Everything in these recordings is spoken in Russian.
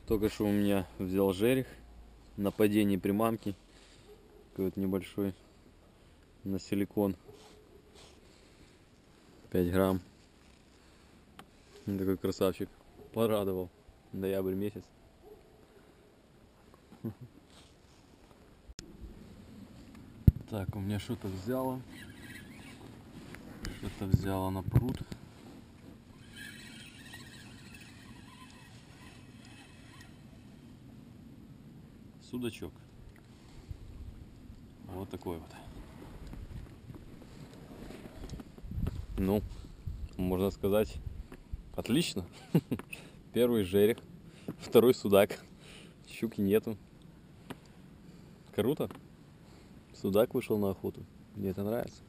Только что у меня взял жерех на падении приманки. Такой вот небольшой на силикон. 5 грамм. Такой красавчик. Порадовал. Ноябрь месяц. Так, у меня что-то взяло. Что-то взяло на пруд. Судачок. Вот такой вот. Ну, можно сказать, отлично. Первый жерех, второй судак. Щуки нету. Круто. Судак вышел на охоту. Мне это нравится.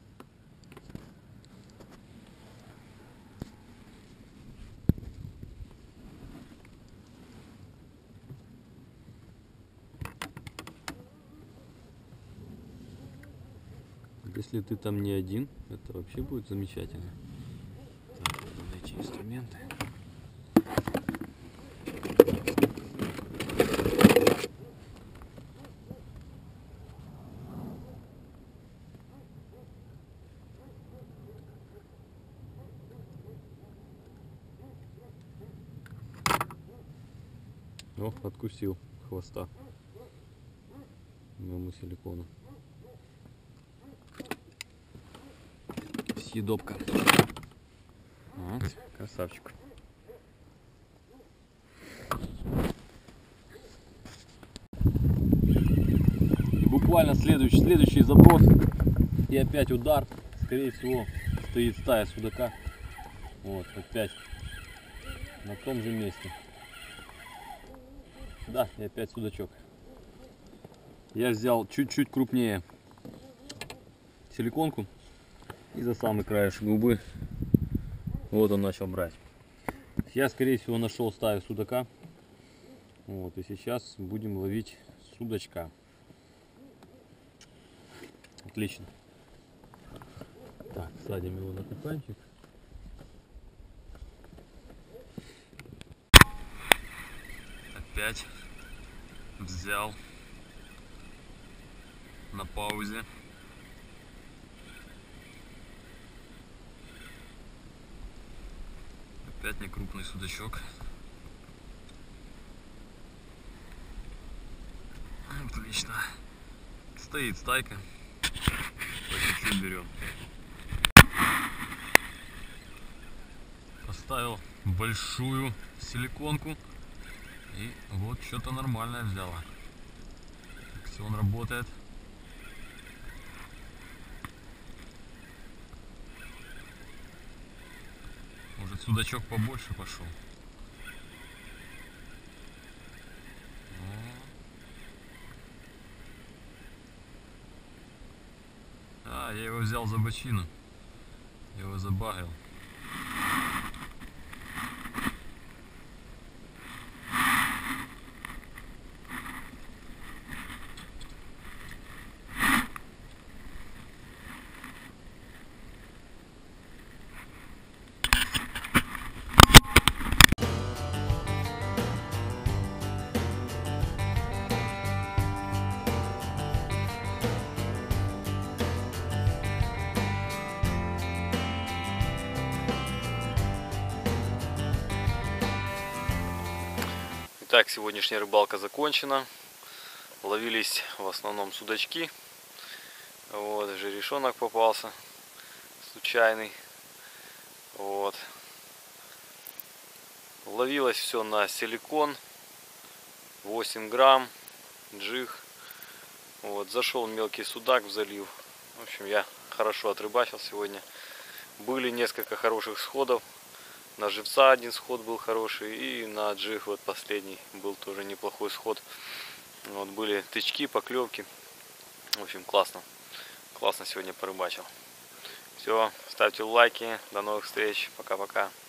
Если ты там не один, это вообще будет замечательно. Так, надо найти инструменты. О, откусил хвоста моему силикону. Съедобка. Вот, красавчик. И буквально следующий заброс. И опять удар. Скорее всего стоит стая судака. Вот, опять на том же месте. Да, и опять судачок. Я взял чуть-чуть крупнее силиконку и за самый краешек губы. Вот он начал брать. Я, скорее всего, нашел стаю судака. Вот, и сейчас будем ловить судачка. Отлично. Так, садим его на капканчик. Опять взял на паузе. Опять не крупный судачок. Отлично. Стоит стайка. По чуть-чуть берем. Поставил большую силиконку. И вот что-то нормальное взяла. Все, он работает. Может, судачок побольше пошел. А, я его взял за бочину. Я его забагрил. Итак, сегодняшняя рыбалка закончена. Ловились в основном судачки. Вот, жерешонок попался случайный. Вот. Ловилось все на силикон. 8 грамм. Джиг. Вот, зашел мелкий судак в залив. В общем, я хорошо отрыбачил сегодня. Были несколько хороших сходов. На живца один сход был хороший, и на джиг вот последний был тоже неплохой сход. Вот были тычки, поклевки. В общем, классно. Классно сегодня порыбачил. Все, ставьте лайки. До новых встреч. Пока-пока.